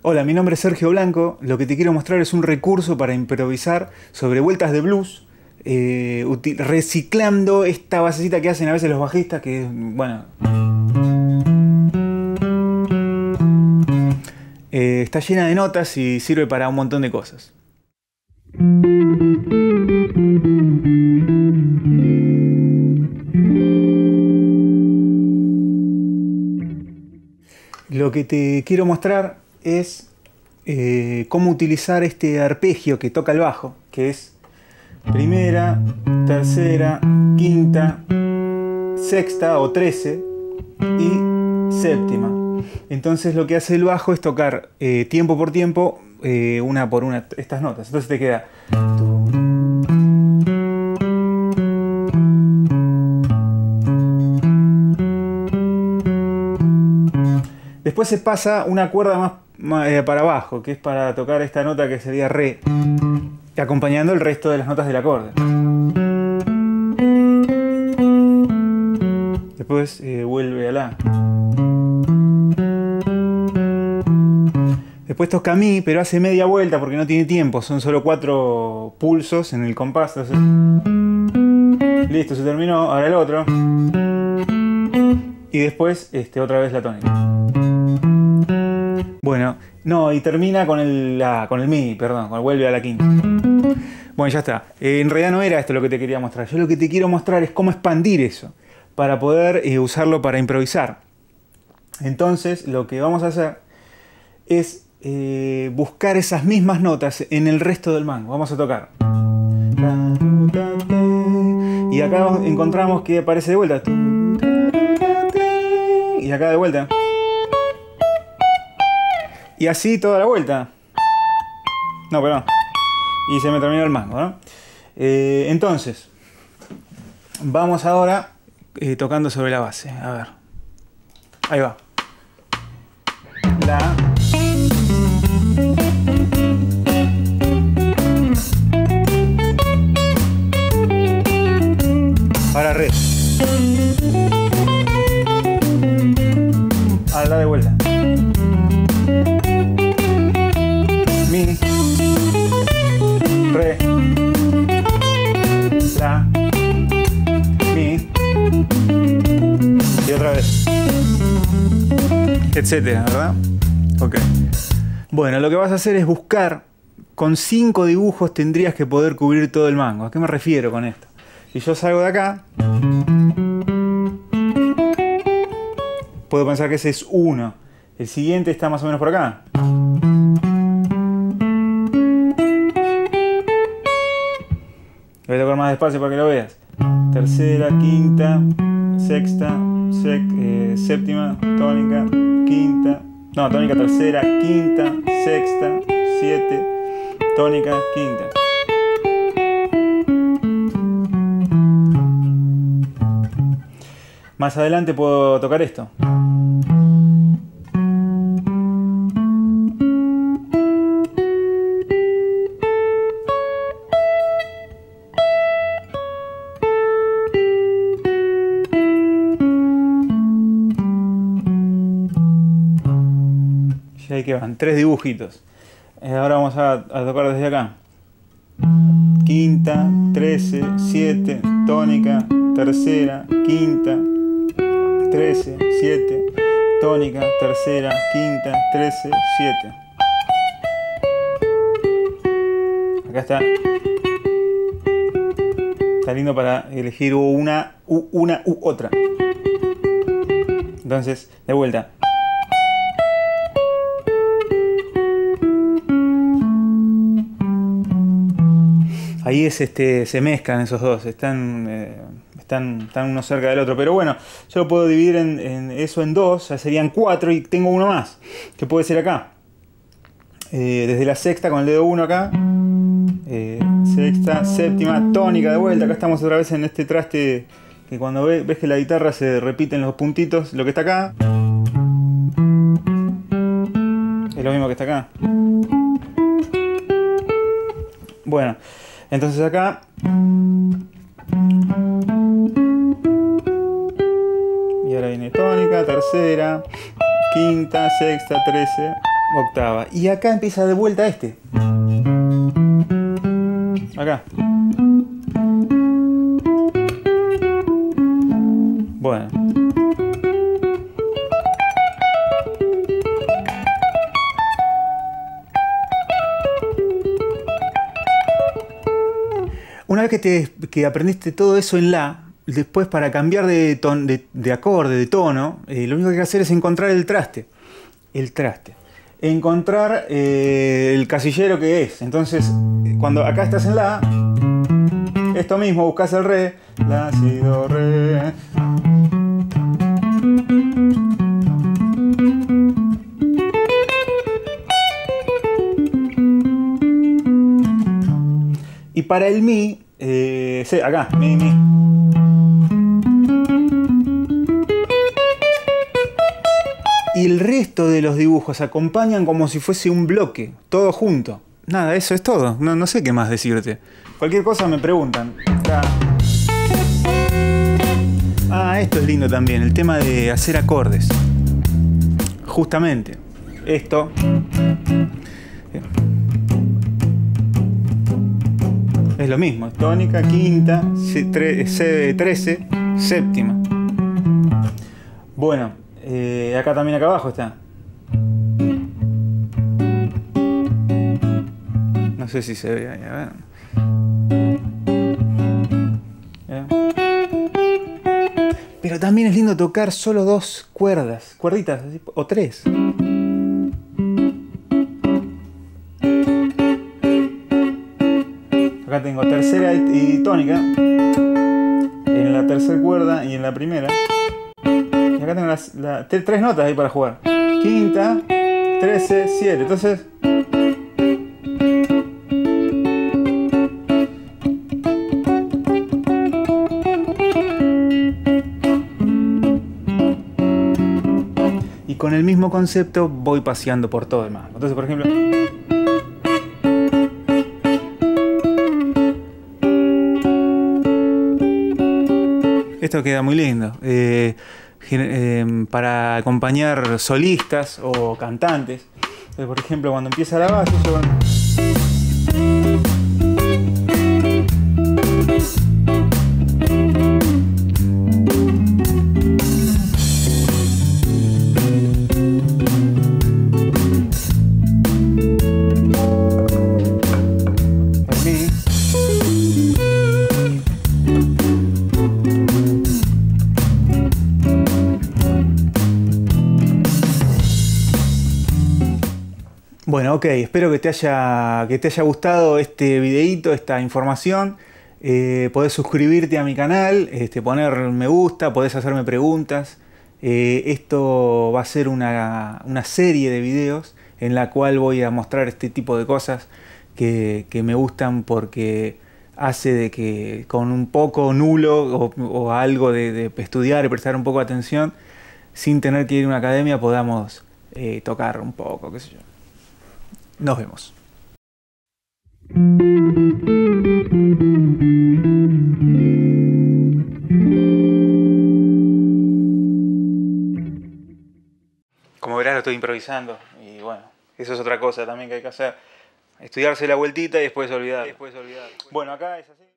Hola, mi nombre es Sergio Blanco. Lo que te quiero mostrar es un recurso para improvisar sobre vueltas de blues, reciclando esta basecita que hacen a veces los bajistas, que bueno, está llena de notas y sirve para un montón de cosas. Lo que te quiero mostrar es cómo utilizar este arpegio que toca el bajo, que es primera, tercera, quinta, sexta o 13 y séptima. Entonces lo que hace el bajo es tocar tiempo por tiempo, una por una, estas notas. Entonces te queda... Después se pasa una cuerda más para abajo, que es para tocar esta nota que sería re, acompañando el resto de las notas del acorde. Después vuelve a la. Después toca mi, pero hace media vuelta porque no tiene tiempo, son solo 4 pulsos en el compás. Entonces, listo, se terminó, ahora el otro. Y después otra vez la tónica. Bueno, no, y termina con el mi, perdón, vuelve a la quinta. Bueno, ya está. En realidad no era esto lo que te quería mostrar. Yo lo que te quiero mostrar es cómo expandir eso para poder usarlo para improvisar. Entonces, lo que vamos a hacer es buscar esas mismas notas en el resto del mango. Vamos a tocar. Y acá encontramos que aparece de vuelta. Y acá de vuelta. Y así toda la vuelta. No, perdón. Y se me terminó el mango, ¿no? Entonces, vamos ahora tocando sobre la base. A ver. Ahí va. La. Ahora re. Ahora la de vuelta. Mi, re, la, mi, y otra vez, etcétera, ¿verdad? Ok. Bueno, lo que vas a hacer es buscar, con 5 dibujos tendrías que poder cubrir todo el mango. ¿A qué me refiero con esto? Si yo salgo de acá, puedo pensar que ese es 1. El siguiente está más o menos por acá. Voy a tocar más despacio para que lo veas. Tercera, quinta, sexta, séptima, tónica, quinta. No, tónica, tercera, quinta, sexta, 7, tónica, quinta. Más adelante puedo tocar esto. Y ahí que van, 3 dibujitos. Ahora vamos a tocar desde acá. Quinta, 13, 7, tónica, tercera, quinta, 13, 7, tónica, tercera, quinta, 13, 7. Acá está. Está lindo para elegir una u otra. Entonces, de vuelta. Ahí es se mezclan esos dos, están uno cerca del otro. Pero bueno, yo lo puedo dividir eso en 2, ya serían 4 y tengo uno más, que puede ser acá. Desde la sexta con el dedo 1 acá. Sexta, séptima, tónica de vuelta. Acá estamos otra vez en este traste que cuando ves que la guitarra se repiten los puntitos, lo que está acá es lo mismo que está acá. Bueno, entonces acá y ahora viene tónica, tercera, quinta, sexta, 13, octava. Y acá empieza de vuelta este. Acá. Bueno. Una vez que aprendiste todo eso en la, después para cambiar de acorde, de tono, lo único que hay que hacer es encontrar el traste. El traste. Encontrar el casillero que es. Entonces, cuando acá estás en la, esto mismo, buscas el re, la, si, do, re. Y para el mi, acá, mi. Y el resto de los dibujos acompañan como si fuese un bloque, todo junto. Nada, eso es todo. No sé qué más decirte. Cualquier cosa me preguntan. Ah, esto es lindo también, el tema de hacer acordes. Justamente, esto. Es lo mismo, tónica, quinta, C13, séptima. Bueno, acá también, acá abajo está. No sé si se ve ahí, a ver. Pero también es lindo tocar solo dos cuerditas, o tres. Acá tengo tercera y tónica en la tercera cuerda y en la primera. Y acá tengo tres notas ahí para jugar. Quinta, 13, 7. Entonces, y con el mismo concepto voy paseando por todo el mapa. Entonces, por ejemplo, esto queda muy lindo. Para acompañar solistas o cantantes. Entonces, por ejemplo, cuando empieza la base, yo... Bueno, ok, espero que te haya gustado este videíto, esta información. Podés suscribirte a mi canal, poner me gusta, podés hacerme preguntas. Esto va a ser una serie de videos en la cual voy a mostrar este tipo de cosas que me gustan porque hace de que con un poco nulo o algo de estudiar y prestar un poco de atención, sin tener que ir a una academia, podamos tocar un poco, qué sé yo. Nos vemos. Como verás, lo estoy improvisando y bueno, eso es otra cosa también que hay que hacer. Estudiarse la vueltita y después olvidar. Bueno, acá es así.